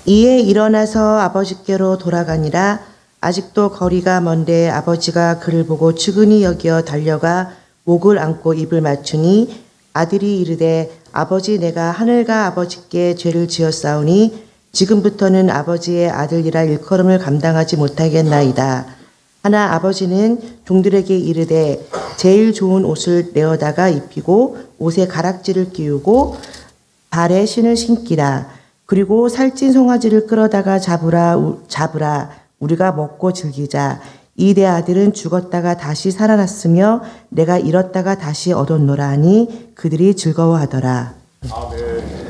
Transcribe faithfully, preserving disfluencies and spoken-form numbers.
이에 일어나서 아버지께로 돌아가니라. 아직도 거리가 먼데 아버지가 그를 보고 측은히 여겨 달려가 목을 안고 입을 맞추니 아들이 이르되 아버지 내가 하늘과 아버지께 죄를 지었사오니 지금부터는 아버지의 아들이라 일컬음을 감당하지 못하겠나이다. 하나 아버지는 종들에게 이르되 제일 좋은 옷을 내어다가 입히고 옷에 가락지를 끼우고 발에 신을 신기라. 그리고 살찐 송아지를 끌어다가 잡으라 잡으라 우리가 먹고 즐기자. 이 내 아들은 죽었다가 다시 살아났으며 내가 잃었다가 다시 얻었노라 하니 그들이 즐거워하더라. 아멘.